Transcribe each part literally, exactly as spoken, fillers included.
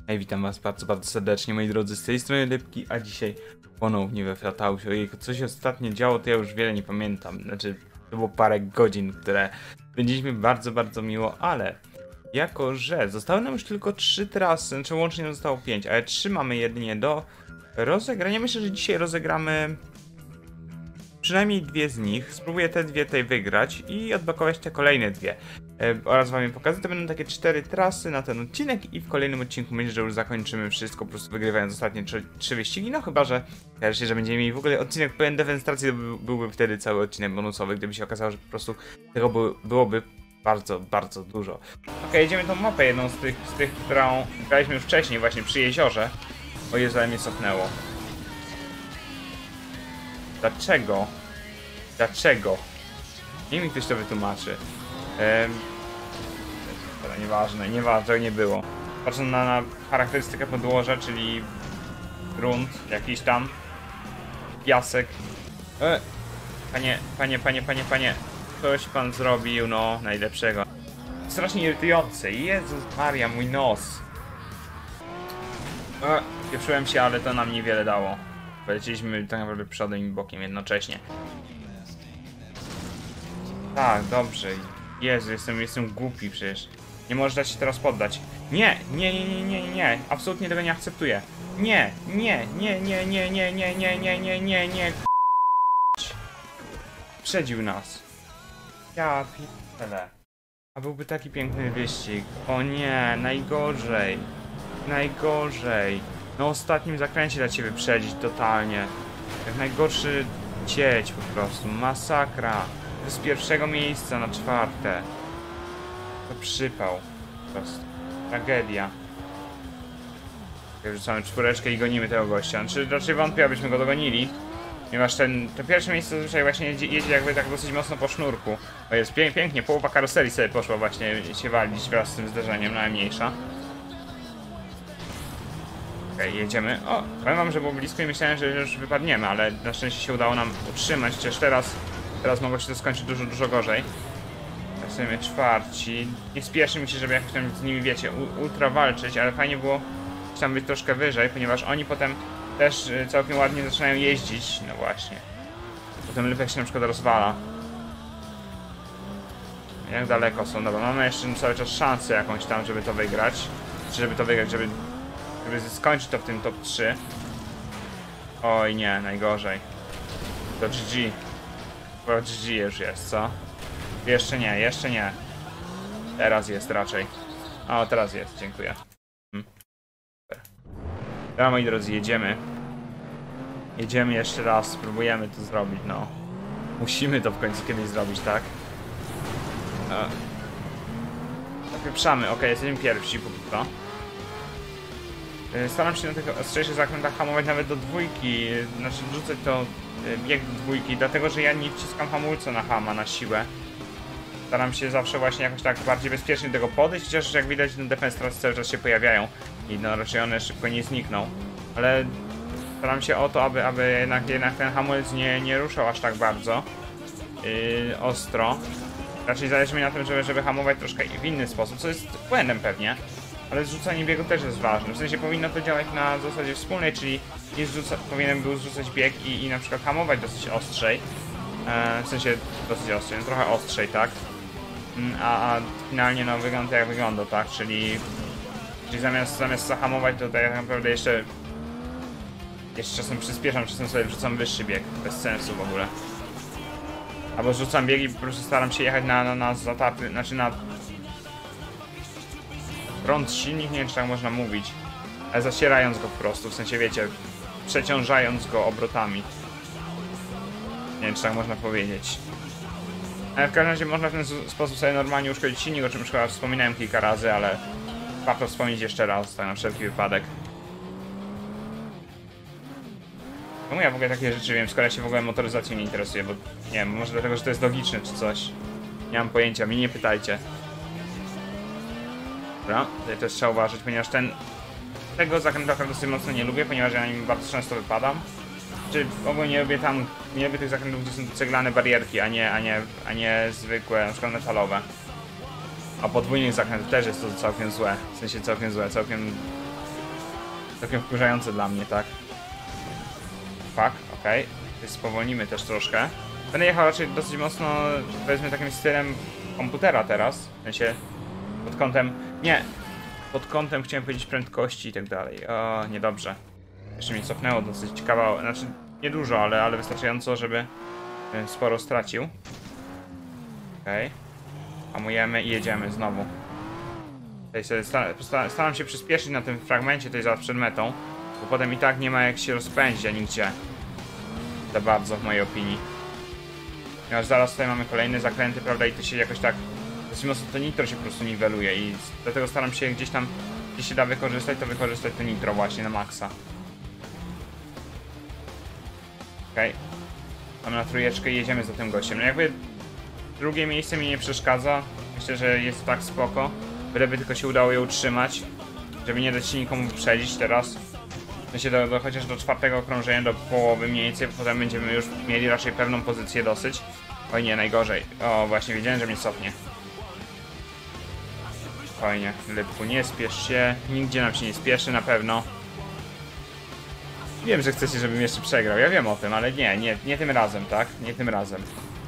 Hej, witam was bardzo, bardzo serdecznie, moi drodzy, z tej strony Lepki, a dzisiaj ponownie we Flatausie. Ojejku, co się ostatnio działo, to ja już wiele nie pamiętam. Znaczy, to było parę godzin, które spędziliśmy bardzo, bardzo miło, ale jako, że zostały nam już tylko trzy trasy, znaczy łącznie nam zostało pięć, ale trzy mamy jedynie do rozegrania. Myślę, że dzisiaj rozegramy przynajmniej dwie z nich. Spróbuję te dwie tutaj wygrać i odblokować te kolejne dwie. E, oraz wam je pokażę. To będą takie cztery trasy na ten odcinek i w kolejnym odcinku myślę, że już zakończymy wszystko, po prostu wygrywając ostatnie trzy, trzy wyścigi. No chyba, że okaże się, że będziemy mieli w ogóle odcinek pełen defenstracji, to by, byłby wtedy cały odcinek bonusowy, gdyby się okazało, że po prostu tego by, byłoby bardzo, bardzo dużo. Ok, jedziemy tą mapę jedną z tych, z tych, którą graliśmy już wcześniej, właśnie przy jeziorze. O Jezu, ale mnie cofnęło. Dlaczego? Dlaczego? Niech mi ktoś to wytłumaczy. Ehm, ale nieważne, nieważne, tego nie było. Patrząc na, na charakterystykę podłoża, czyli grunt jakiś tam, piasek. E, panie, panie, panie, panie, panie, coś pan zrobił, no, najlepszego. Strasznie irytujące. Jezus Maria, mój nos. E, pieprzyłem się, ale to nam niewiele dało. Poleciliśmy tak naprawdę przodem i bokiem jednocześnie. Tak, dobrze. Jezu, jestem, jestem głupi przecież. Nie możesz dać się teraz poddać. Nie, nie, nie, nie, nie, nie. Absolutnie tego nie akceptuję. Nie, nie, nie, nie, nie, nie, nie, nie, nie, nie, nie, nie. Przedził nas. Ja p***le. A byłby taki piękny wyścig. O nie, najgorzej. Najgorzej. Na ostatnim zakręcie da cię wyprzedzić totalnie. Jak najgorszy cieć po prostu. Masakra. Z pierwszego miejsca na czwarte. To przypał. Po prostu. Tragedia. Rzucamy czwóreczkę i gonimy tego gościa. Znaczy raczej wątpię, abyśmy go dogonili. Ponieważ ten, to pierwsze miejsce zazwyczaj właśnie jedzie, jedzie jakby tak dosyć mocno po sznurku. To jest pięk, pięknie, połowa karoserii sobie poszła właśnie się walić wraz z tym zderzeniem, najmniejsza. Okej, okay, jedziemy. O, powiem wam, że było blisko i myślałem, że już wypadniemy, ale na szczęście się udało nam utrzymać, chociaż teraz Teraz mogło się to skończyć dużo, dużo gorzej. Jesteśmy czwarci. Nie spieszy mi się, żeby jakoś tam z nimi, wiecie, ultra walczyć, ale fajnie było tam być troszkę wyżej, ponieważ oni potem też całkiem ładnie zaczynają jeździć. No właśnie. Potem Lypek się na przykład rozwala. Jak daleko są? Dobra, mamy jeszcze cały czas szansę jakąś tam, żeby to wygrać. Czy żeby to wygrać, żeby, żeby skończyć to w tym top trzy. Oj nie, najgorzej. To G G. G G już jest, co? Jeszcze nie, jeszcze nie. Teraz jest raczej. O, teraz jest, dziękuję. Hmm. Dobra, moi drodzy, jedziemy. Jedziemy jeszcze raz, spróbujemy to zrobić, no. Musimy to w końcu kiedyś zrobić, tak? Zapieprzamy, ok, jesteśmy pierwsi póki co. Staram się na tych ostrzejszych zakrętach hamować nawet do dwójki, znaczy wrzucać to bieg do dwójki, dlatego że ja nie wciskam hamulca na hama, na siłę. Staram się zawsze właśnie jakoś tak bardziej bezpiecznie do tego podejść, chociaż jak widać no, defenstracy cały czas się pojawiają i no raczej one szybko nie znikną. Ale staram się o to, aby, aby jednak, jednak ten hamulec nie, nie ruszał aż tak bardzo yy, ostro. Raczej zależy mi na tym, żeby, żeby hamować troszkę w inny sposób, co jest błędem pewnie. Ale zrzucanie biegu też jest ważne, w sensie powinno to działać na zasadzie wspólnej, czyli nie zrzuca, powinienem był zrzucać bieg i, i na przykład hamować dosyć ostrzej. E, w sensie dosyć ostrzej, no trochę ostrzej, tak? A, a finalnie no wygląda jak wygląda, tak? Czyli, czyli zamiast, zamiast zahamować to tak naprawdę jeszcze jeszcze czasem przyspieszam, czasem sobie wrzucam wyższy bieg, bez sensu w ogóle. Albo zrzucam bieg i po prostu staram się jechać na, na, na zatapy, znaczy na prąd silnik, nie wiem czy tak można mówić, ale zacierając go po prostu, w sensie wiecie, przeciążając go obrotami. Nie wiem czy tak można powiedzieć. Ale w każdym razie można w ten sposób sobie normalnie uszkodzić silnik, o czym już chyba wspominałem kilka razy, ale warto wspomnieć jeszcze raz, tak na wszelki wypadek. Czemu ja w ogóle takie rzeczy wiem, skoro ja się w ogóle motoryzacją nie interesuję, bo nie wiem, może dlatego, że to jest logiczne czy coś. Nie mam pojęcia, mnie nie pytajcie. Dobra, tutaj też trzeba uważać, ponieważ ten tego zakrętu dosyć mocno nie lubię, ponieważ ja na nim bardzo często wypadam. Czy w ogóle nie lubię tam, nie lubię tych zakrętów, gdzie są ceglane barierki, a nie, a nie, a nie zwykłe, na przykład metalowe. A podwójnych zakrętów też jest to całkiem złe, w sensie całkiem złe, całkiem Całkiem wkurzające dla mnie, tak? Fuck, okej. Okay. Spowolnimy też troszkę. Będę jechał raczej dosyć mocno, powiedzmy, takim stylem komputera teraz. W sensie, pod kątem... Nie! Pod kątem chciałem powiedzieć prędkości i tak dalej. O, niedobrze. Jeszcze mnie cofnęło dosyć kawał, znaczy nie dużo, ale, ale wystarczająco, żeby sporo stracił. Okej. Okay. Hamujemy i jedziemy znowu. Staram się przyspieszyć na tym fragmencie, to jest zaraz przed metą, bo potem i tak nie ma jak się rozpędzić, a nigdzie. Za bardzo, w mojej opinii. Ponieważ zaraz tutaj mamy kolejne zakręty, prawda, i to się jakoś tak... Dosyć mocno to nitro się po prostu niweluje i dlatego staram się gdzieś tam, gdzie się da wykorzystać, to wykorzystać to nitro właśnie na maksa. Okej. Okay. Mamy na trójeczkę i jedziemy za tym gościem. No jakby drugie miejsce mi nie przeszkadza. Myślę, że jest tak spoko. Byleby tylko się udało je utrzymać, żeby nie dać się nikomu wyprzedzić teraz. Myślę, do, do, chociaż do czwartego okrążenia, do połowy mniej więcej, potem będziemy już mieli raczej pewną pozycję dosyć. Oj nie, najgorzej. O, właśnie wiedziałem, że mnie cofnie. Fajnie, Lepku, nie spiesz się. Nigdzie nam się nie spieszy, na pewno. Wiem, że chcecie, żebym jeszcze przegrał, ja wiem o tym, ale nie, nie, nie tym razem, tak? Nie tym razem.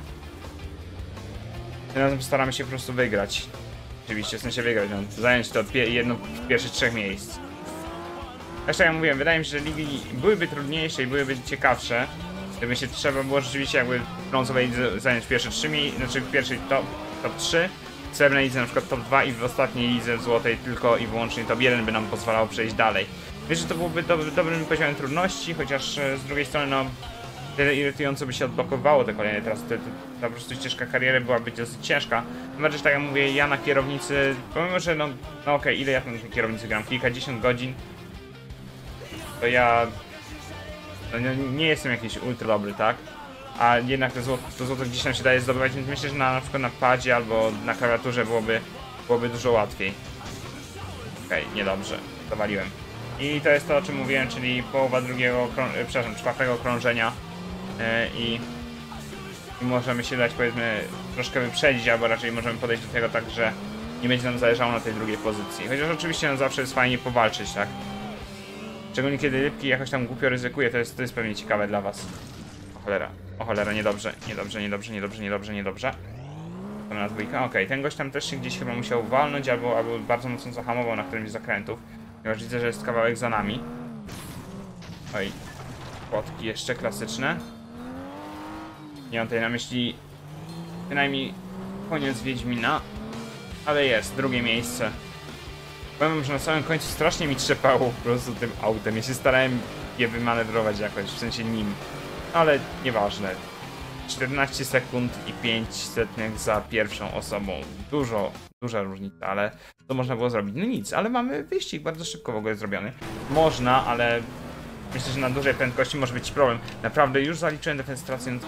Tym razem staramy się po prostu wygrać. Oczywiście, w sensie wygrać, no, zająć to jedno z pierwszych trzech miejsc. Zresztą jak mówiłem, wydaje mi się, że ligi byłyby trudniejsze i byłyby ciekawsze, gdyby się trzeba było rzeczywiście jakby w brązowej lidze zająć pierwsze trzy miejsca, znaczy w pierwszej top, top trzy, w srebrnej lidze na przykład top dwa i w ostatniej lidze w złotej tylko i wyłącznie top jeden by nam pozwalało przejść dalej. Myślę, że to byłoby do, dobrym poziomem trudności, chociaż z drugiej strony no tyle irytująco by się odblokowało te kolejne, teraz te, te, ta po prostu ścieżka kariery byłaby dosyć ciężka. Chyba, że tak jak mówię, ja na kierownicy, pomimo, że no, no okej, okay, ile ja na tej kierownicy gram? Kilkadziesiąt godzin. To ja no, nie, nie jestem jakiś ultra dobry, tak? A jednak to złoto, to złoto gdzieś tam się daje zdobywać, więc myślę, że na, na przykład na padzie albo na klawiaturze byłoby, byłoby dużo łatwiej. Okej, okay, niedobrze, zawaliłem. I to jest to, o czym mówiłem, czyli połowa drugiego, przepraszam, czwartego okrążenia yy, i, i możemy się dać, powiedzmy, troszkę wyprzedzić, albo raczej możemy podejść do tego tak, że nie będzie nam zależało na tej drugiej pozycji. Chociaż oczywiście no, zawsze jest fajnie powalczyć, tak? Szczególnie kiedy rybki jakoś tam głupio ryzykuje, to jest, to jest pewnie ciekawe dla was. O cholera, o cholera, niedobrze, niedobrze, niedobrze, niedobrze, niedobrze, niedobrze. To na dwójkę, okej, okay. Ten gość tam też się gdzieś chyba musiał walnąć, albo, albo bardzo mocno zahamował na którymś z zakrętów. Ponieważ widzę, że jest kawałek za nami. Oj, płotki jeszcze klasyczne. Nie mam tutaj na myśli przynajmniej koniec Wiedźmina, ale jest, drugie miejsce. Powiem, że na samym końcu strasznie mi trzepało po prostu tym autem. Ja się starałem je wymanewrować jakoś, w sensie nim. Ale nieważne. czternaście sekund i pięć setnych za pierwszą osobą. Dużo, duża różnica, ale to można było zrobić. No nic, ale mamy wyścig bardzo szybko w ogóle zrobiony. Można, ale myślę, że na dużej prędkości może być problem. Naprawdę już zaliczyłem defenstrację.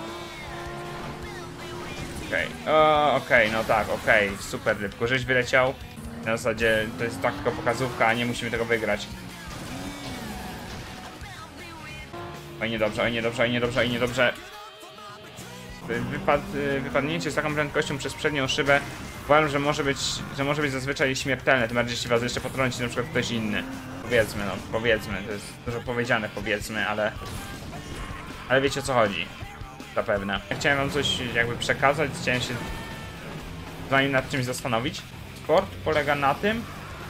Okej, okay. okej, okay, no tak, okej, okay. Super Rybku, żeś wyleciał. Na zasadzie to jest tak tylko pokazówka, a nie musimy tego wygrać. Oj niedobrze, oj niedobrze, oj niedobrze, oj niedobrze. Wypad, wypadnięcie z taką prędkością przez przednią szybę uważam, że może być, że może być zazwyczaj śmiertelne, tym bardziej jeśli was jeszcze potrąci na przykład ktoś inny. Powiedzmy, no, powiedzmy, to jest dużo powiedziane, powiedzmy, ale... Ale wiecie o co chodzi. Zapewne. Ja chciałem wam coś jakby przekazać, chciałem się z wami nad czymś zastanowić. Sport polega na tym...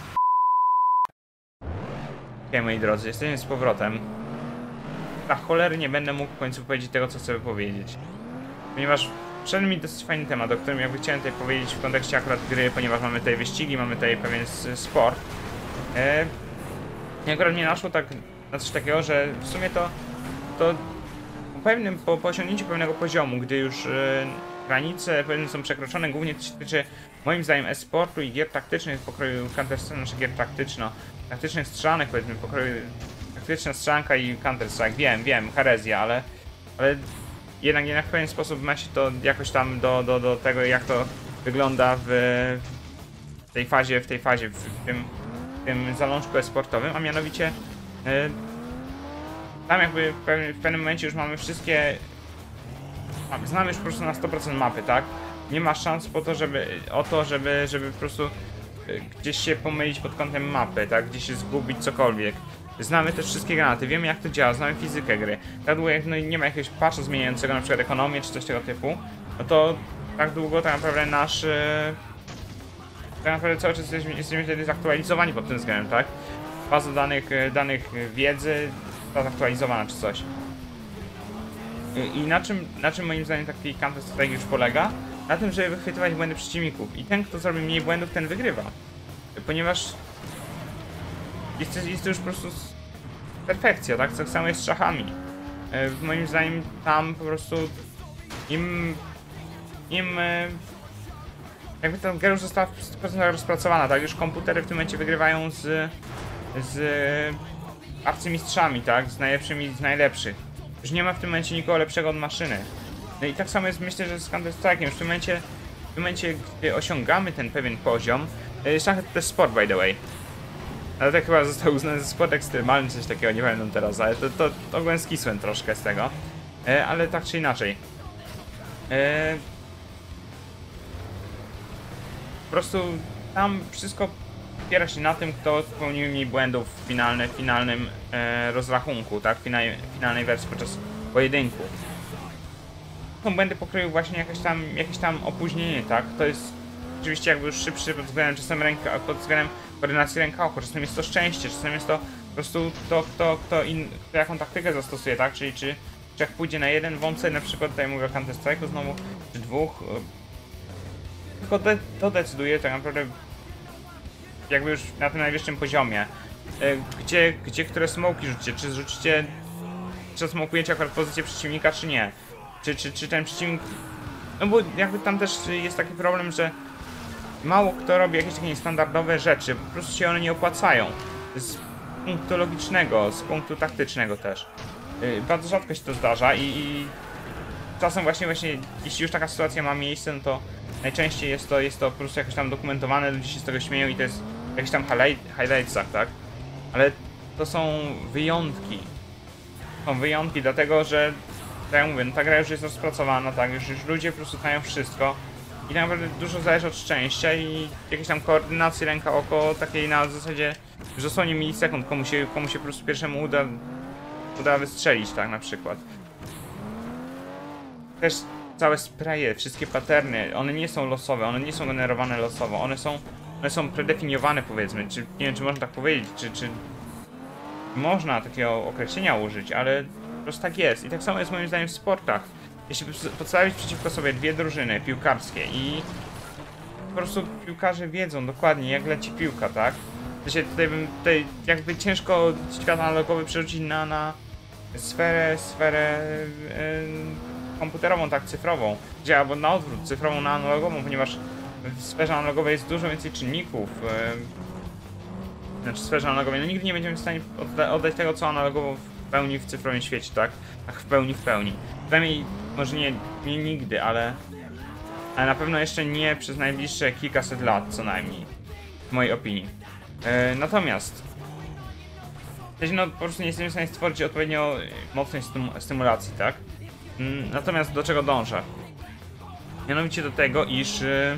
Okej, moi drodzy, jesteśmy z powrotem. Na cholery nie będę mógł w końcu powiedzieć tego, co chcę powiedzieć. Ponieważ przed mi dosyć fajny temat, o którym jakby chciałem tutaj powiedzieć w kontekście akurat gry, ponieważ mamy tutaj wyścigi, mamy tutaj pewien sport. E, I akurat mnie naszło tak na coś takiego, że w sumie to, to po, pewnym, po, po osiągnięciu pewnego poziomu, gdy już e, granice powiedzmy są przekroczone, głównie to się tyczy moim zdaniem e-sportu i gier taktycznych w pokroju Counter-Strike, znaczy gier taktyczno, taktycznych strzelanek powiedzmy w pokroju taktyczna strzelanka i Counter-Strike, wiem, wiem, herezja, ale, ale jednak, jednak w pewien sposób ma się to jakoś tam do, do, do tego, jak to wygląda w tej fazie, w tej fazie, w tym, w tym zalążku e-sportowym, a mianowicie yy, tam jakby w pewnym, w pewnym momencie już mamy wszystkie, znamy już po prostu na sto procent mapy, tak? Nie ma szans po to, żeby, o to, żeby, żeby po prostu gdzieś się pomylić pod kątem mapy, tak? Gdzieś się zgubić, cokolwiek. Znamy też wszystkie granaty, wiemy jak to działa, znamy fizykę gry. Tak długo jak no, nie ma jakiegoś patcha zmieniającego na przykład ekonomię czy coś tego typu, no to tak długo tak naprawdę nasz... Yy, tak naprawdę cały czas jesteśmy, jesteśmy wtedy zaktualizowani pod tym względem, tak? Baza danych, danych wiedzy jest zaktualizowana czy coś. I, i na czym, na czym moim zdaniem taki Counter Strike już polega? Na tym, żeby wychwytywać błędy przeciwników. I ten, kto zrobi mniej błędów, ten wygrywa. Ponieważ jest, jest to już po prostu perfekcja, tak? Tak samo jest z szachami. Moim zdaniem tam po prostu im... im... jakby ta gra już została w stu procentach rozpracowana, tak? Już komputery w tym momencie wygrywają z... z arcymistrzami, tak? Z najlepszymi, z najlepszych. Już nie ma w tym momencie nikogo lepszego od maszyny. No i tak samo jest, myślę, że z Counter Strike'iem. Już w tym momencie, w tym momencie, gdy osiągamy ten pewien poziom, szachy to też sport, by the way. Ale tak chyba został uznany za sport ekstremalny, coś takiego, nie pamiętam teraz, ale to, to, to ogólnie skisłem troszkę z tego. E, ale tak czy inaczej. E, po prostu tam wszystko opiera się na tym, kto popełnił mniej błędów w finalny, finalnym e, rozrachunku, tak? Finalnej, finalnej wersji podczas pojedynku. Są błędy pokryły właśnie jakieś tam, jakieś tam opóźnienie, tak? To jest oczywiście jakby już szybszy pod względem czasem ręka, pod względem koordynacji ręka-oko, czasem jest to szczęście, czasem jest to po prostu to, kto, kto, in, kto jaką taktykę zastosuje, tak? Czyli czy, czy jak pójdzie na jeden wąsek, na przykład tutaj mówię o Counter Strike'u znowu, czy dwóch, tylko de, to decyduje tak naprawdę jakby już na tym najwyższym poziomie, gdzie, gdzie które smoki rzucicie, czy zrzucicie, czy smokujecie akurat pozycję przeciwnika, czy nie. Czy, czy, czy ten przeciwnik... No bo jakby tam też jest taki problem, że mało kto robi jakieś takie niestandardowe rzeczy, po prostu się one nie opłacają. Z punktu logicznego, z punktu taktycznego też. Yy, bardzo rzadko się to zdarza i, i czasem właśnie właśnie, jeśli już taka sytuacja ma miejsce, no to najczęściej jest to, jest to po prostu jakoś tam dokumentowane, ludzie się z tego śmieją i to jest w jakichś tam highlight, highlightsach, tak? Ale to są wyjątki. Są wyjątki dlatego, że tak jak mówię, no ta gra już jest rozpracowana, tak, już, już ludzie po prostu znają wszystko i tak naprawdę dużo zależy od szczęścia i jakiejś tam koordynacji ręka-oko, takiej na zasadzie w dosłownie milisekund, komu się, komu się po prostu pierwszemu uda, uda wystrzelić, tak, na przykład. Też całe spraye, wszystkie patterny, one nie są losowe, one nie są generowane losowo, one są, one są predefiniowane, powiedzmy, czy nie wiem, czy można tak powiedzieć, czy, czy można takiego określenia użyć, ale po prostu tak jest. I tak samo jest moim zdaniem w sportach. Jeśli postawić przeciwko sobie dwie drużyny piłkarskie i po prostu piłkarze wiedzą dokładnie jak leci piłka, tak? Znaczy, tutaj bym tutaj jakby ciężko świat analogowy przerzucić na, na sferę, sferę yy, komputerową, tak, cyfrową. Gdzie albo na odwrót, cyfrową na analogową, ponieważ w sferze analogowej jest dużo więcej czynników. Yy, znaczy w sferze analogowej, no nigdy nie będziemy w stanie odda oddać tego, co analogowo w pełni w cyfrowym świecie, tak? Tak w pełni, w pełni. Przynajmniej, może nie, nie nigdy, ale, ale na pewno jeszcze nie przez najbliższe kilkaset lat, co najmniej. W mojej opinii. E, natomiast no, po prostu nie jesteśmy w stanie stworzyć odpowiednio mocnej stym stymulacji, tak? Mm, natomiast do czego dążę? Mianowicie do tego, iż, yy,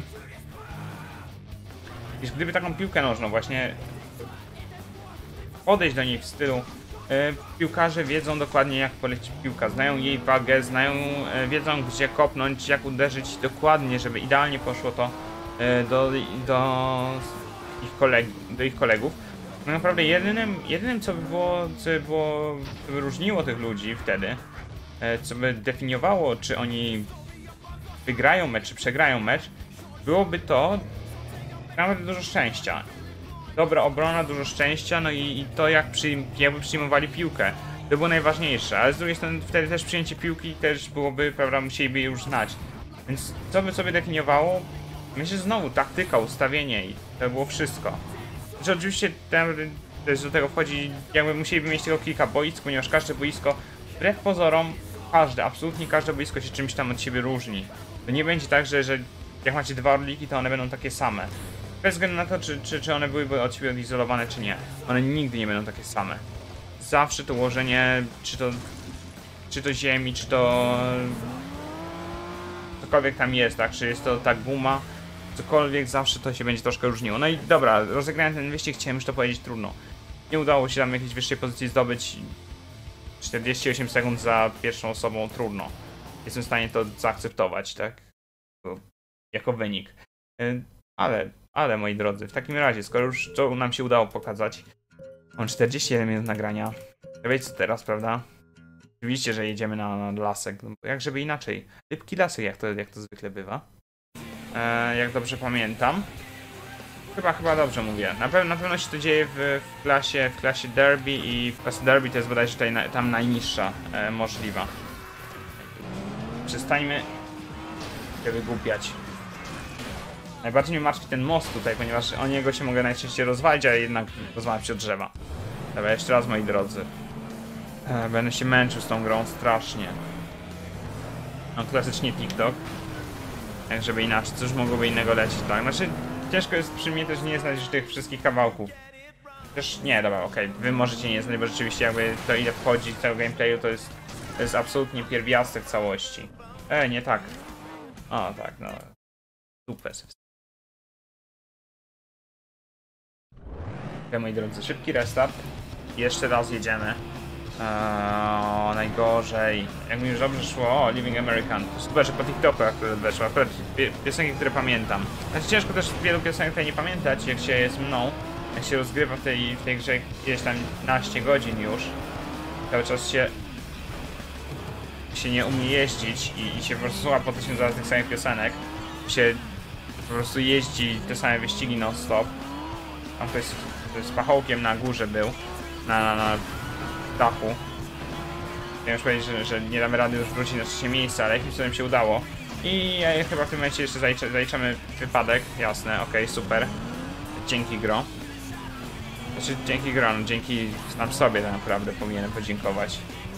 iż gdyby taką piłkę nożną właśnie podejść do niej w stylu e, piłkarze wiedzą dokładnie jak poleci piłka, znają jej wagę, znają, e, wiedzą gdzie kopnąć, jak uderzyć dokładnie, żeby idealnie poszło to e, do, do, ich koleg do ich kolegów. No naprawdę jedynym, jedynym co by było, co by było, co by różniło tych ludzi wtedy, e, co by definiowało, czy oni wygrają mecz, czy przegrają mecz, byłoby to naprawdę dużo szczęścia. Dobra obrona, dużo szczęścia, no i, i to jak przyjm jakby przyjmowali piłkę. To było najważniejsze, ale z drugiej strony wtedy też przyjęcie piłki też byłoby, prawda, musieliby je już znać. Więc co by sobie definiowało? Myślę, że znowu taktyka, ustawienie i to było wszystko. Znaczy oczywiście też do tego wchodzi, jakby musieliby mieć tylko kilka boisk, ponieważ każde boisko, wbrew pozorom, każde, absolutnie każde boisko się czymś tam od siebie różni. To nie będzie tak, że, że jak macie dwa orliki, to one będą takie same. Bez względu na to, czy, czy, czy one byłyby od siebie odizolowane, czy nie. One nigdy nie będą takie same. Zawsze to ułożenie, czy to, czy to ziemi, czy to cokolwiek tam jest, tak? Czy jest to tak guma, cokolwiek, zawsze to się będzie troszkę różniło. No i dobra, rozegrałem ten wyścig, chciałem już to powiedzieć, trudno. nie udało się tam jakiejś wyższej pozycji zdobyć. czterdzieści osiem sekund za pierwszą osobą, trudno. Jestem w stanie to zaakceptować, tak? To jako wynik. Ale, ale moi drodzy, w takim razie, skoro już to nam się udało pokazać, mam czterdzieści jeden minut nagrania. Ja wiecie co teraz, prawda? Oczywiście, że jedziemy na, na lasek, no, jak żeby inaczej. Szybki lasek, jak to, jak to zwykle bywa. E, jak dobrze pamiętam. Chyba, chyba dobrze mówię. Na, pew na pewno się to dzieje w, w klasie w klasie Derby i w klasie Derby to jest bodajże tutaj na, tam najniższa e, możliwa. Przestańmy się wygłupiać. Najbardziej mnie martwi ten most tutaj, ponieważ o niego się mogę najczęściej rozwalić, a jednak rozwalam się od drzewa. Dobra, jeszcze raz moi drodzy. E, będę się męczył z tą grą strasznie. No klasycznie TikTok. Jak żeby inaczej, cóż mogłoby innego lecieć, tak? Znaczy, ciężko jest przy mnie też nie znać tych wszystkich kawałków. Też nie, dobra, okej, okay. Wy możecie nie znać, bo rzeczywiście jakby to ile wchodzi tego gameplayu, to jest, to jest absolutnie pierwiastek całości. E, nie tak. O, tak, no. Super. Ok, moi drodzy, szybki restart. Jeszcze raz jedziemy. Eee, najgorzej. Jak mi już dobrze szło, o, Living American. Super, że po TikToku akurat weszło. Akurat piosenki, które pamiętam. Znaczy ciężko też wielu piosenek tutaj nie pamiętać, jak się jest mną. Jak się rozgrywa w tej, w tej grze gdzieś tam naście godzin już. Cały czas się się nie umie jeździć i, i się po prostu słucha po tysiąc razy tych samych piosenek. Się po prostu jeździ te same wyścigi non stop. Tam ktoś z pachołkiem na górze był. Na, na, na dachu. Chciałem już powiedzieć, że, że nie damy rady już wrócić na trzecie miejsce, ale jakimś cudem się udało. I ja chyba w tym momencie jeszcze zaliczy, zaliczamy wypadek. Jasne, okej, okay, super. Dzięki gro. Znaczy dzięki gro, no dzięki nam sobie tak naprawdę powinienem podziękować.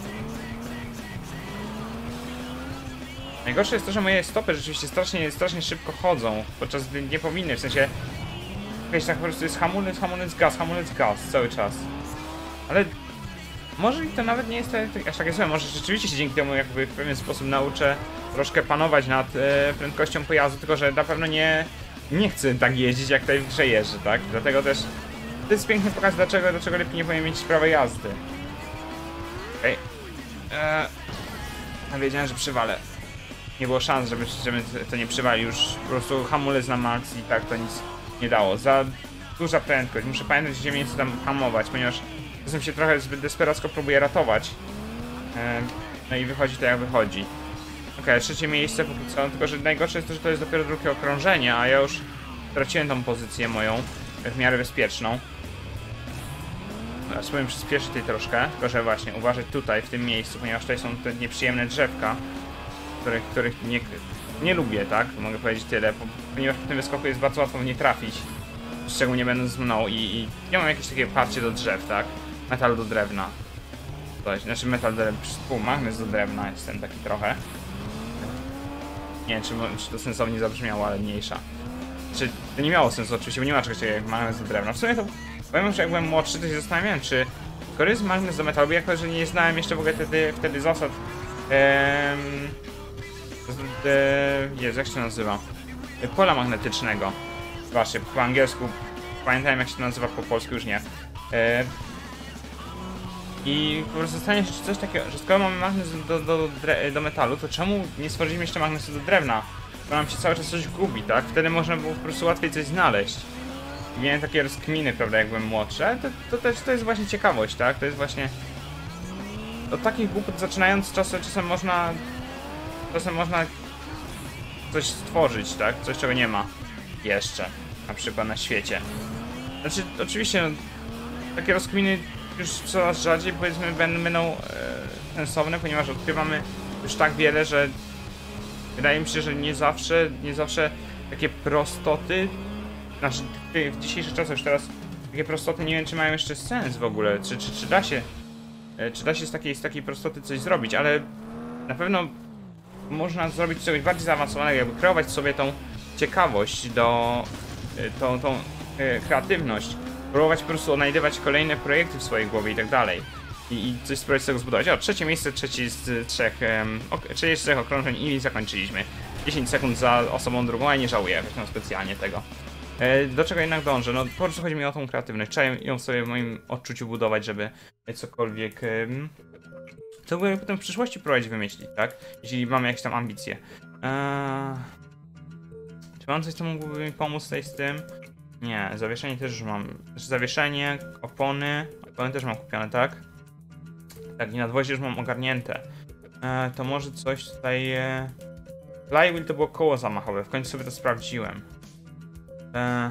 Najgorsze jest to, że moje stopy rzeczywiście strasznie, strasznie szybko chodzą, podczas gdy nie powinny, w sensie... Jakieś tak po prostu jest hamulec, hamulec, gaz, hamulec, gaz cały czas. Ale... Może i to nawet nie jest aż takie złe, może rzeczywiście się dzięki temu jakby w pewien sposób nauczę troszkę panować nad e, prędkością pojazdu, tylko że na pewno nie... Nie chcę tak jeździć, jak tutaj w grze jeżdżę, tak? Dlatego też... To jest piękny pokaz, dlaczego, dlaczego lepiej nie powinien mieć prawa jazdy. Okej. Okay. Eee... Wiedziałem, że przywalę. Nie było szans, żeby, żeby to nie przywalił. Już po prostu hamulec na max i tak to nic nie dało. Za duża prędkość. Muszę pamiętać, gdzie miejsce tam hamować, ponieważ czasem się trochę zbyt desperacko próbuję ratować. Eee, no i wychodzi to jak wychodzi. Okej, okay, trzecie miejsce póki co, tylko że najgorsze jest to, że to jest dopiero drugie okrążenie, a ja już straciłem tą pozycję moją w miarę bezpieczną. Teraz spróbuję przyspieszyć tutaj troszkę, tylko że właśnie uważać tutaj, w tym miejscu, ponieważ tutaj są te nieprzyjemne drzewka, których, których nie, nie lubię, tak? Mogę powiedzieć tyle, ponieważ po tym wyskoku jest bardzo łatwo w nie trafić, szczególnie będąc mną i, i nie mam jakieś takie parcie do drzew, tak? Metal do drewna. Coś, znaczy metal do drewna, pół magnes do drewna, jestem taki trochę. Nie wiem, czy, czy to sensownie zabrzmiało, ale mniejsza. Czy to nie miało sensu oczywiście, bo nie ma czegoś takiego jak magnes do drewna. W sumie to powiem, że jak byłem młodszy, to się zastanawiałem, czy skoro jest magnes do metalu, bo jako że nie znałem jeszcze w ogóle wtedy, wtedy zasad. Em, z, e, Jezu, jak się to nazywa? Pola magnetycznego. Zobaczcie, po angielsku pamiętałem, jak się to nazywa, po polsku już nie. E, I po prostu zastanawiam się, czy coś takiego, że skoro mamy magnes do, do, do, do metalu, to czemu nie stworzyliśmy jeszcze magnesu do drewna? Bo nam się cały czas coś gubi, tak? Wtedy można było po prostu łatwiej coś znaleźć. I miałem takie rozkminy, prawda, jak byłem młodszy, ale to, to też to jest właśnie ciekawość, tak? To jest właśnie... Od takich głupot zaczynając czasem, czasem można... Czasem można coś stworzyć, tak? Coś, czego nie ma jeszcze, na przykład na świecie. Znaczy, oczywiście, no, takie rozkminy już coraz rzadziej, powiedzmy, będą e, sensowne, ponieważ odkrywamy już tak wiele, że wydaje mi się, że nie zawsze, nie zawsze takie prostoty, znaczy w dzisiejszych czasach już teraz takie prostoty nie wiem, czy mają jeszcze sens w ogóle, czy, czy, czy da się czy da się z takiej, z takiej prostoty coś zrobić, ale na pewno można zrobić coś bardziej zaawansowanego, jakby kreować sobie tą ciekawość, do, tą, tą e, kreatywność, próbować po prostu odnajdywać kolejne projekty w swojej głowie i tak dalej. I, i coś spróbować z tego zbudować. O, trzecie miejsce, trzeci z trzech, um, ok, trzeci z trzech okrążeń i zakończyliśmy. dziesięć sekund za osobą drugą, a nie żałuję no, specjalnie tego. E, do czego jednak dążę? No po prostu chodzi mi o tą kreatywność. Trzeba ją sobie w moim odczuciu budować, żeby cokolwiek... E, co by potem w przyszłości próbować wymyślić, tak? Jeśli mamy jakieś tam ambicje. Eee... Czy mam coś, co mógłby mi pomóc tutaj z tym? Nie, zawieszenie też już mam. Znaczy zawieszenie, opony. Opony też mam kupione, tak? Tak, i nadwozie już mam ogarnięte. Eee, to może coś tutaj... E... Flywheel to było koło zamachowe, w końcu sobie to sprawdziłem. Eee...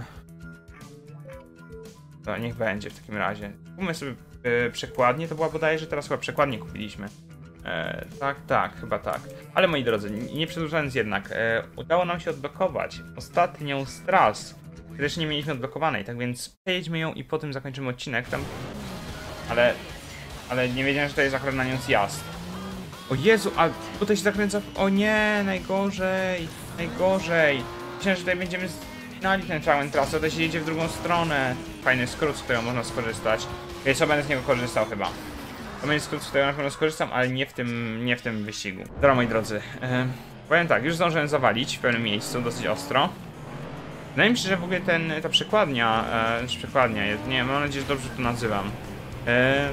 To niech będzie w takim razie. Kupmy sobie e, przekładnię, to była bodajże, teraz chyba przekładnię kupiliśmy. E, tak, tak, chyba tak. Ale moi drodzy, nie przedłużając jednak, e, udało nam się odblokować ostatnią z tras, które jeszcze nie mieliśmy odblokowanej, tak więc przejedźmy ją i potem zakończymy odcinek tam. Ale, ale nie wiedziałem, że to jest akurat na nią zjazd. O Jezu, a tutaj się zakręca... O nie, najgorzej, najgorzej. Myślałem, że tutaj będziemy spinali ten całą trasę, to się jedzie w drugą stronę. Fajny skrót, z którego można skorzystać. Ja co będę z niego korzystał chyba. To będzie skrót, z którego na pewno skorzystam, ale nie w tym, nie w tym wyścigu. Dobra, moi drodzy, yy, powiem tak, już zdążyłem zawalić w pewnym miejscu, dosyć ostro. Wydaje mi się, że w ogóle ten, ta przekładnia, yy, czy przekładnia jest, nie wiem, mam nadzieję, że dobrze to nazywam. Yy,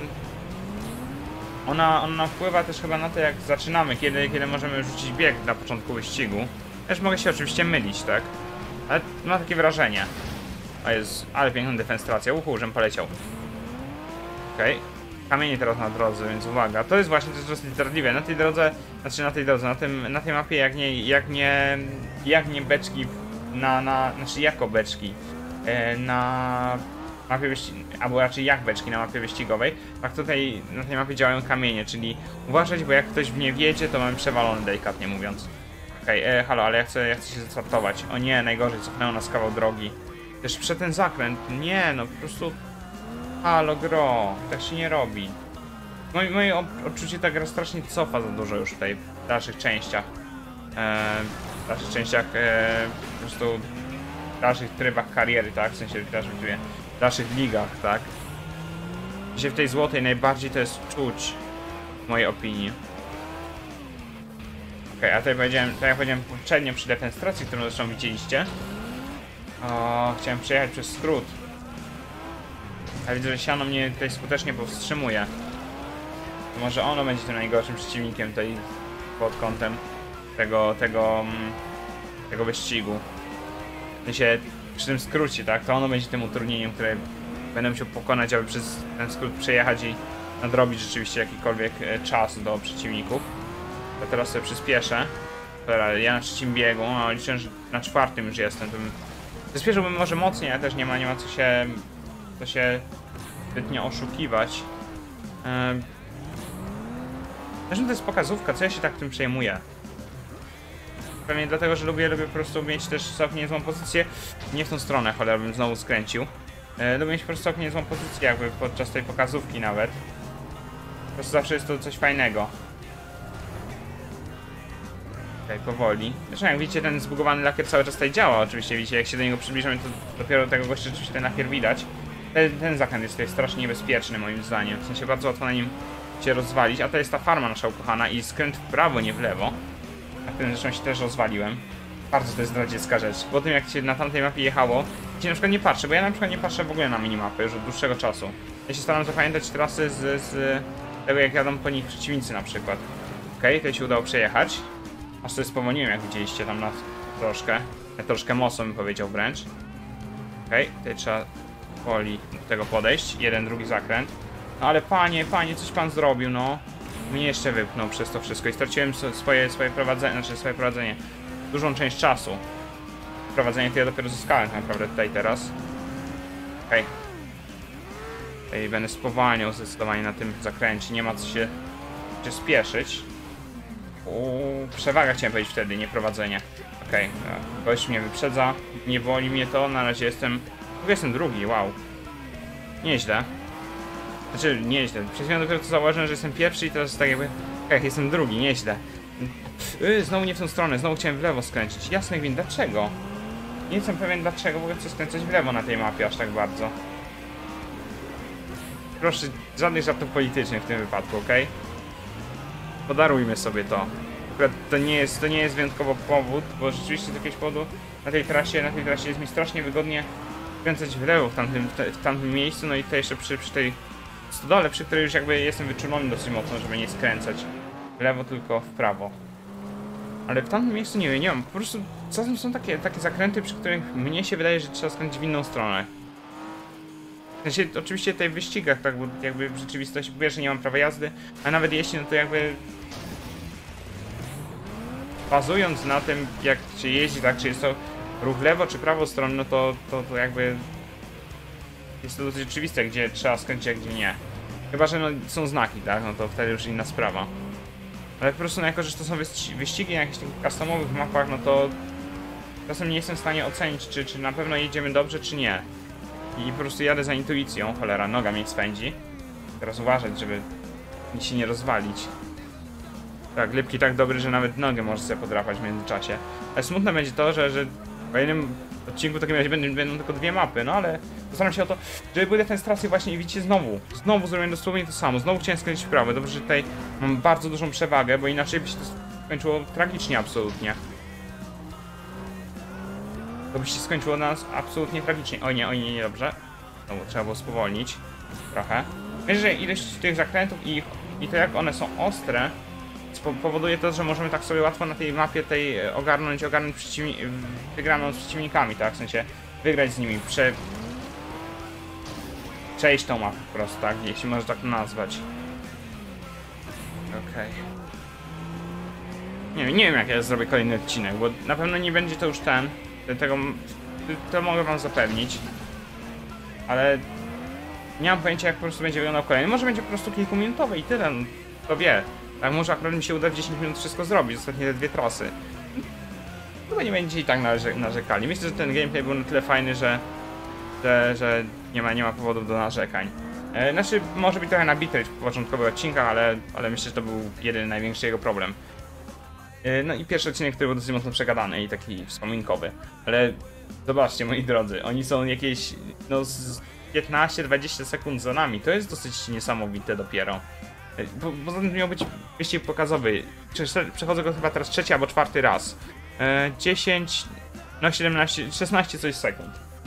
ona, ona wpływa też chyba na to, jak zaczynamy, kiedy, kiedy możemy rzucić bieg na początku wyścigu. Też mogę się oczywiście mylić, tak? Ale mam takie wrażenie. O jest, ale piękna defenstracja, uhu, żem poleciał. Okej. Okay. Kamienie teraz na drodze, więc uwaga. To jest właśnie, to jest dosyć zdradliwe. Na tej drodze, znaczy na tej drodze, na, tym, na tej mapie jak nie, jak nie, jak nie beczki na, na, znaczy jako beczki e, na mapie wyścigowej, albo raczej jak beczki na mapie wyścigowej, tak tutaj na tej mapie działają kamienie, czyli uważać, bo jak ktoś w nie wjedzie, to mamy przewalony, delikatnie mówiąc. Okej, okay, halo, ale ja chcę, ja chcę się zastartować. O nie, najgorzej, cofnęło nas kawał drogi. Też przed ten zakręt, nie no, po prostu... Halo gro, tak się nie robi. Moje, moje odczucie ta gra strasznie cofa za dużo już tutaj w dalszych częściach. Eee, w dalszych częściach, eee, po prostu w dalszych trybach kariery, tak? W sensie w dalszych, w dalszych ligach, tak? Gdzie w tej złotej najbardziej to jest czuć, w mojej opinii. Okej, okay, a tutaj powiedziałem, tak jak powiedziałem poprzednio przy defenstracji, którą zresztą widzieliście. O, chciałem przejechać przez skrót. A widzę, że siano mnie tutaj skutecznie powstrzymuje. To może ono będzie tym najgorszym przeciwnikiem tutaj pod kątem tego, tego, tego wyścigu. W sensie, przy tym skrócie, tak? To ono będzie tym utrudnieniem, które będę musiał pokonać, aby przez ten skrót przejechać i nadrobić rzeczywiście jakikolwiek czas do przeciwników. To teraz sobie przyspieszę. Dobra, ja na trzecim biegu, no liczę, że na czwartym już jestem. To bym... Przyspieszyłbym może mocniej, ale też nie ma, nie ma co się... to się zbytnio oszukiwać. Ehm. Zresztą to jest pokazówka, co ja się tak tym przejmuję. Pewnie dlatego, że lubię, lubię po prostu mieć też całkiem niezłą pozycję. Nie w tą stronę, cholera bym znowu skręcił. E, lubię mieć po prostu całkiem niezłą pozycję jakby podczas tej pokazówki nawet. Po prostu zawsze jest to coś fajnego. Okej, okay, powoli. Zresztą jak widzicie, ten zbugowany lakier cały czas tutaj działa. Oczywiście widzicie, jak się do niego przybliżamy, to dopiero tego gościa rzeczywiście ten lakier widać. Ten, ten zakręt jest tutaj strasznie niebezpieczny moim zdaniem. W sensie bardzo łatwo na nim się rozwalić. A to jest ta farma nasza ukochana i skręt w prawo, nie w lewo. Na którym zresztą się też rozwaliłem. Bardzo to jest zdradziecka rzecz. Po tym jak się na tamtej mapie jechało, się na przykład nie patrzę, bo ja na przykład nie patrzę w ogóle na minimapę już od dłuższego czasu. Ja się staram zapamiętać trasy z, z tego, jak jadą po nich przeciwnicy na przykład. Okej, okay, tutaj się udało przejechać. Aż sobie spowolniłem, jak widzieliście tam na troszkę. Ja troszkę mocno bym powiedział wręcz. Okej, okay, tutaj trzeba powoli do tego podejść. Jeden, drugi zakręt. No ale panie, panie, coś pan zrobił, no. Mnie jeszcze wypchnął przez to wszystko i straciłem swoje, swoje prowadzenie, znaczy swoje prowadzenie. Dużą część czasu. Prowadzenie to ja dopiero zyskałem tak naprawdę tutaj teraz. Okej. Okay. Tutaj będę spowalniał zdecydowanie na tym zakręcie. Nie ma co się, się spieszyć. Uuu, przewaga chciałem powiedzieć wtedy, nie prowadzenie. Okej, okay. Gość mnie wyprzedza. Nie boli mnie to, na razie jestem... Jestem drugi, wow. Nieźle. Znaczy, nieźle. Przed chwilą dopiero co zauważyłem, że jestem pierwszy i teraz tak jakby... Jak jestem drugi, nieźle. Yy, znowu nie w tą stronę, znowu chciałem w lewo skręcić. Jasny gwint, dlaczego? Nie jestem pewien dlaczego, bo chcę skręcać w lewo na tej mapie aż tak bardzo. Proszę, żadnych żartów politycznych w tym wypadku, ok? Podarujmy sobie to. Akurat to nie jest, to nie jest wyjątkowo powód, bo rzeczywiście z jakiegoś powodu na tej trasie, na tej trasie jest mi strasznie wygodnie skręcać w lewo w tamtym, w tamtym miejscu, no i to jeszcze przy, przy tej stodole, przy której już jakby jestem wyczulony dosyć mocno, żeby nie skręcać w lewo, tylko w prawo. Ale w tamtym miejscu nie wiem, nie mam, po prostu czasem są takie, takie zakręty, przy których mnie się wydaje, że trzeba skręcić w inną stronę. W sensie, oczywiście tutaj w wyścigach, tak, bo jakby w rzeczywistości wiesz, że nie mam prawa jazdy, a nawet jeśli, no to jakby bazując na tym, jak się jeździ, tak, czy jest to ruch lewo, czy prawo stronę, no to, to, to jakby jest to dosyć oczywiste, gdzie trzeba skręcić, a gdzie nie. Chyba że no, są znaki, tak, no to wtedy już inna sprawa. Ale po prostu, no, jako że to są wyścigi na jakichś takich customowych mapach, no to czasem nie jestem w stanie ocenić, czy, czy na pewno jedziemy dobrze, czy nie. I po prostu jadę za intuicją, cholera, noga mnie swędzi. Teraz uważać, żeby mi się nie rozwalić. Tak, glipki tak dobry, że nawet nogę może sobie podrapać w międzyczasie. Ale smutne będzie to, że, że w jednym odcinku w takim razie będą, będą tylko dwie mapy, no ale postaram się o to, żeby były defenstracje właśnie i widzicie znowu, znowu zrobiłem dosłownie to samo, znowu chciałem skręcić w prawo. Dobrze, że tutaj mam bardzo dużą przewagę, bo inaczej by się to skończyło tragicznie absolutnie. To by się skończyło na nas absolutnie tragicznie. Oj nie, oj nie, nie, dobrze. No bo trzeba było spowolnić trochę. Wiesz, że ilość tych zakrętów i, i to jak one są ostre powoduje to, że możemy tak sobie łatwo na tej mapie tej ogarnąć, ogarnąć przeciwni wygraną z przeciwnikami, tak? W sensie wygrać z nimi, prze... przejść tą mapę po prostu, tak? Jeśli można tak nazwać. Okej. Okay. Nie wiem, nie wiem jak ja zrobię kolejny odcinek, bo na pewno nie będzie to już ten. Tego, to mogę wam zapewnić. Ale nie mam pojęcia jak po prostu będzie wyglądał kolejny. Może będzie po prostu kilkuminutowy i tyle, no, kto wie. Tak, może akurat mi się uda w dziesięć minut wszystko zrobić, ostatnie te dwie trasy. Chyba nie będziecie i tak narze narzekali. Myślę, że ten gameplay był na tyle fajny, że, że, że nie, ma, nie ma powodów do narzekań. E, znaczy, może być trochę nabity w początkowych odcinkach, ale, ale myślę, że to był jedyny największy jego problem. E, no i pierwszy odcinek, który był dosyć mocno przegadany i taki wspominkowy. Ale zobaczcie, moi drodzy, oni są jakieś no z piętnaście dwadzieścia sekund za nami. To jest dosyć niesamowite dopiero. Bo, poza tym miał być wyścig pokazowy. Przechodzę go chyba teraz trzeci albo czwarty raz. E, dziesięć, no siedemnaście, szesnaście coś sekund.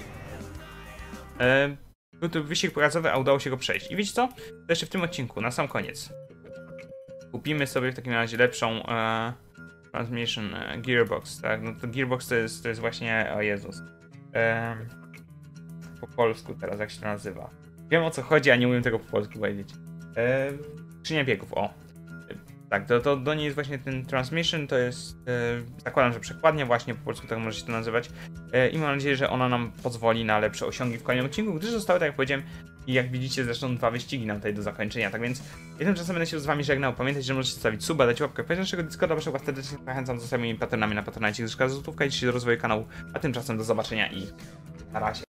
E, był to wyścig pokazowy, a udało się go przejść. I wiecie co? To jeszcze w tym odcinku, na sam koniec. Kupimy sobie w takim razie lepszą e, Transmission e, Gearbox, tak? No to Gearbox to jest, to jest właśnie, o Jezus. E, po polsku teraz, jak się to nazywa. Wiem o co chodzi, a nie umiem tego po polsku powiedzieć. E, Skrzynia biegów, o. Tak, to, to do niej jest właśnie ten transmission, to jest, e, zakładam, że przekładnia właśnie, po polsku tak może się to nazywać. E, I mam nadzieję, że ona nam pozwoli na lepsze osiągi w kolejnym odcinku, gdyż zostały, tak jak powiedziałem, i jak widzicie zresztą dwa wyścigi nam tutaj do zakończenia, tak więc jednym czasem będę się z wami żegnał. Pamiętajcie, że możecie zostawić suba, dać łapkę, wejść do naszego Discorda, waszego was serdecznie zachęcam, zostawiam moimi patronami na Patronite, gdyż każda złotówka idzie do rozwoju kanału, a tymczasem do zobaczenia i na razie.